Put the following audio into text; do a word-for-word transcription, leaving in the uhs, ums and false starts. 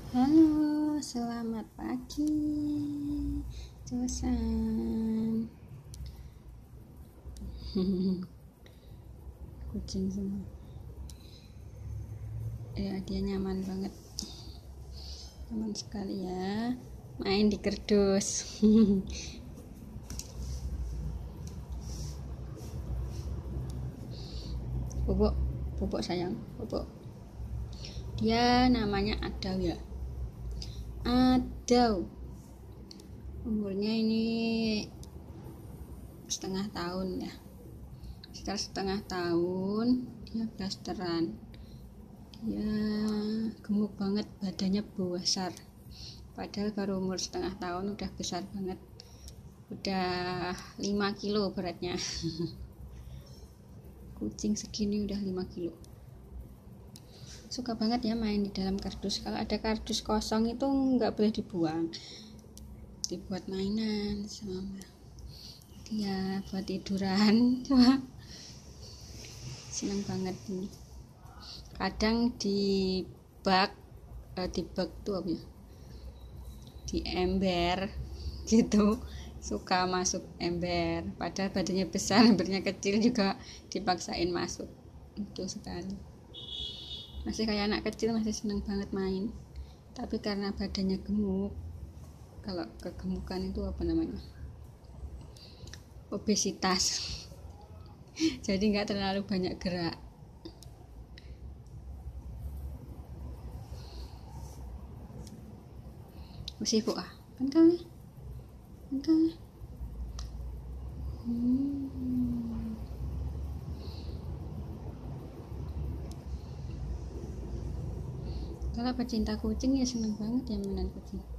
Halo, selamat pagi, Josan. Kucing semua. Ya, dia nyaman banget. Nyaman sekali ya. Main di kerdus. Bobok, bobok sayang, bobok. Dia namanya Adaw ya. Adaw. Umurnya ini setengah tahun ya. Sekitar setengah tahun dia blasteran. Dia gemuk banget, badannya besar. Padahal baru umur setengah tahun udah besar banget. Udah lima kilo beratnya. Kucing segini udah lima kilo. Suka banget ya main di dalam kardus. Kalau ada kardus kosong itu nggak boleh dibuang, dibuat mainan sama dia, buat tiduran. Seneng banget ini. Kadang di bak eh, di bak tuh apa ya, di ember gitu, suka masuk ember, padahal badannya besar, embernya kecil juga dipaksain masuk. Itu sekali, masih kayak anak kecil, masih seneng banget main. Tapi karena badannya gemuk, kalau kegemukan itu apa namanya, obesitas, jadi nggak terlalu banyak gerak. Masih kok ah, kan kali, kan kali. Hmm. Kalau pecinta kucing ya seneng banget ya mainan kucing.